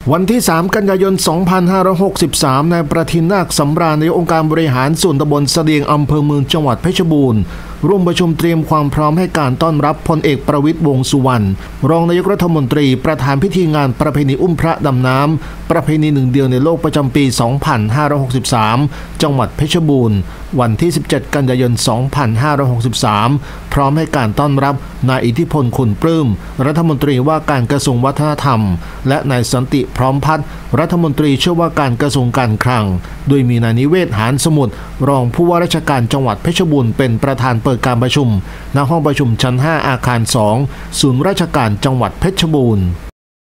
วันที่ 3 กันยายน 2563 นายประทินนาคสำราญนายกองค์การบริหารส่วนตำบลเสดียงอำเภอเมืองจังหวัดเพชรบูรณ์ร่วมประชุมเตรียมความพร้อมให้การต้อนรับพลเอกประวิตร วงษ์สุวรรณรองนายกรัฐมนตรีประธานพิธีงานประเพณีอุ้มพระดำน้ำประเพณีหนึ่งเดียวในโลกประจำปี 2563 จังหวัดเพชรบูรณ์วันที่ 17 กันยายน 2563 พร้อมให้การต้อนรับนายอิทธิพล ขุนปลื้มรัฐมนตรีว่าการกระทรวงวัฒนธรรมและนายสันติพร้อมพัฒน์รัฐมนตรีช่วยว่าการกระทรวงการคลังโดยมีนายนิเวศหานสมุทรรองผู้ว่าราชการจังหวัดเพชรบูรณ์เป็นประธานเปิดการประชุมณห้องประชุมชั้น 5 อาคาร 2 ศูนย์ราชการจังหวัดเพชรบูรณ์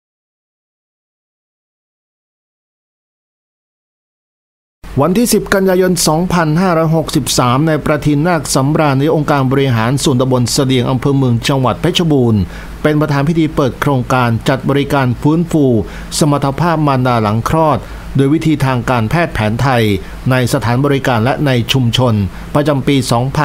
วันที่ 10 กันยายน 2563 นายประทินนาคสำราญนายกองค์การบริหารส่วนตำบลเสดียงอำเภอเมืองจังหวัดเพชรบูรณ์เป็นประธานพิธีเปิดโครงการจัดบริการฟื้นฟูสมรรถภาพมารดาหลังคลอดโดยวิธีทางการแพทย์แผนไทยในสถานบริการและในชุมชนประจำปี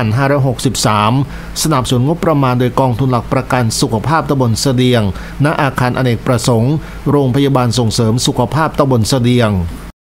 2563 สนับสนุนงบประมาณโดยกองทุนหลักประกันสุขภาพตำบลเสดียงณอาคารอเนกประสงค์โรงพยาบาลส่งเสริมสุขภาพตำบลเสดียง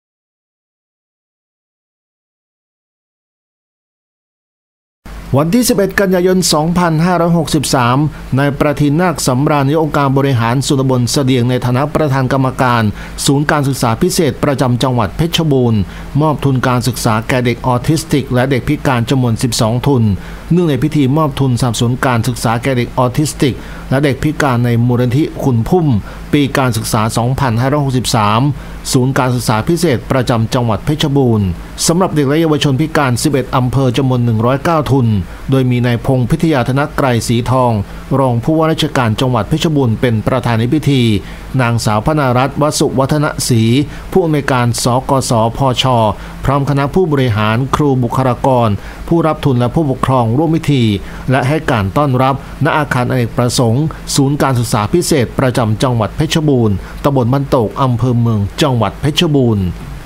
วันที่ 11 กันยายน 2563 นายประทินนาคสำราญนายกองค์การบริหารส่วนตำบลเสดียงในฐานะประธานกรรมการศูนย์การศึกษาพิเศษประจำจังหวัดเพชรบูรณ์มอบทุนการศึกษาแก่เด็กออทิสติกและเด็กพิการจำนวน 12 ทุนเนื่องในพิธีมอบทุนสนับสนุนการศึกษาแก่เด็กออทิสติกและเด็กพิการในมูลนิธิคุณพุ่มปีการศึกษา 2563 ศูนย์การศึกษาพิเศษประจำจังหวัดเพชรบูรณ์สำหรับเด็กและเยาวชนพิการ 11 อำเภอจำนวน 109 ทุนโดยมีนายพงษ์พิทยาธนไกรศรีทองรองผู้ว่าราชการจังหวัดเพชรบูรณ์เป็นประธานในพิธีนางสาวพนารัตน์ วสุวัฒนศรีผู้อำนวยการสกสพชพร้อมคณะผู้บริหารครูบุคลากรผู้รับทุนและผู้ปกครองร่วมพิธีและให้การต้อนรับณอาคารอเนกประสงค์ศูนย์การศึกษาพิเศษประจำจังหวัดเพชรบูรณ์ตำบลบ้านโตกอำเภอเมืองจังหวัดเพชรบูรณ์